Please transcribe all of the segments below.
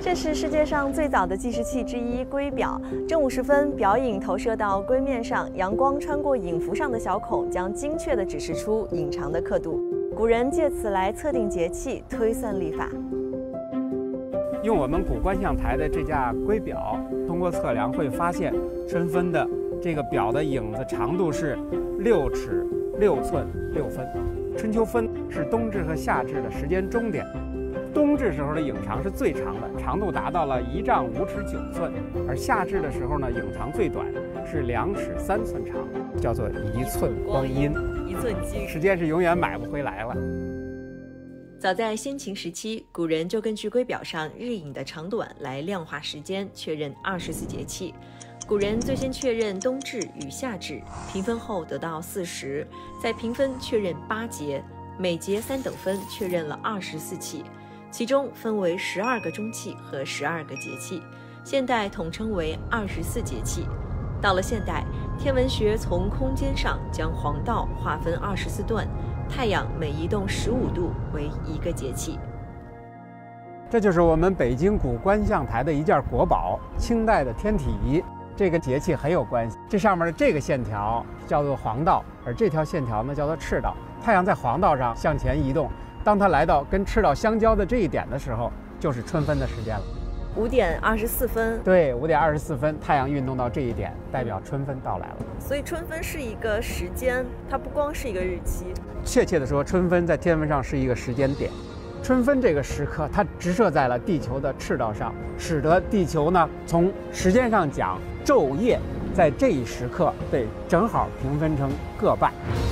这是世界上最早的计时器之一——龟表。正午时分，表影投射到龟面上，阳光穿过影符上的小孔，将精确地指示出隐藏的刻度。古人借此来测定节气、推算历法。 用我们古观象台的这架龟表，通过测量会发现，春分的这个表的影子长度是6尺6寸6分。春秋分是冬至和夏至的时间终点。冬至时候的影长是最长的，长度达到了1丈5尺9寸，而夏至的时候呢，影长最短，是2尺3寸长，叫做1寸光阴 ，1寸金。 时间是永远买不回来了。 早在先秦时期，古人就根据龟表上日影的长短来量化时间，确认24节气。古人最先确认冬至与夏至，平分后得到40，再平分确认8节，每节3等分，确认了24气。其中分为12个中气和12个节气，现代统称为24节气。到了现代，天文学从空间上将黄道划分24段，太阳每移动15度为1个节气。 这就是我们北京古观象台的一件国宝——清代的天体仪。这个节气很有关系，这上面的这个线条叫做黄道，而这条线条呢叫做赤道。太阳在黄道上向前移动，当它来到跟赤道相交的这一点的时候，就是春分的时间了。 5点24分。 对，5点24分，太阳运动到这一点，代表春分到来了。 所以春分是一个时间，它不光是一个日期。 确切的说，春分在天文上是一个时间点。春分这个时刻，它直射在了地球的赤道上，使得地球呢，从时间上讲，昼夜在这一时刻被正好平分成各半。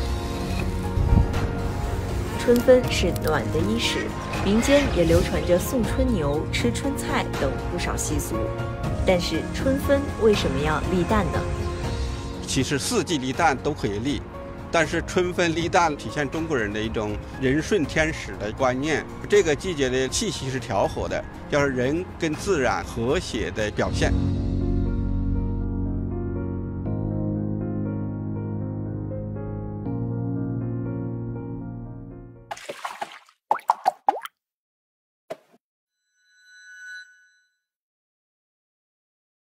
春分是暖的伊始，民间也流传着送春牛、吃春菜等不少习俗。但是春分为什么要立蛋呢？ 其实4季立蛋都可以立，但是春分立蛋体现中国人的一种人顺天时的观念。这个季节的气息是调和的，要是人跟自然和谐的表现。